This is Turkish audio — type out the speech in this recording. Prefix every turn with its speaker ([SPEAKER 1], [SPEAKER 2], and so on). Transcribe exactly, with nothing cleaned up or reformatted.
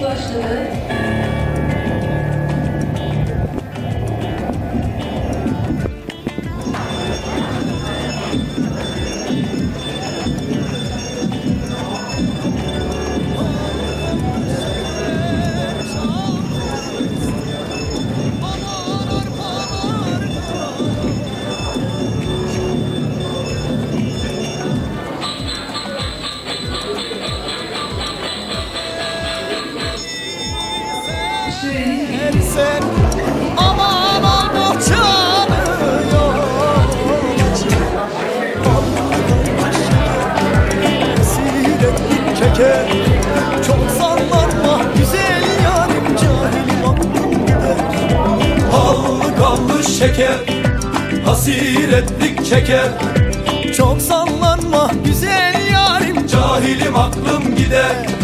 [SPEAKER 1] başladı.
[SPEAKER 2] Sen aman al bohçanıyor. Siretlik çeker. Çok sallanma güzel yarim, cahilim aklım gider. Hallı kallı şeker, hasiretlik çeker. Çok sallanma güzel yarim, cahilim aklım gider.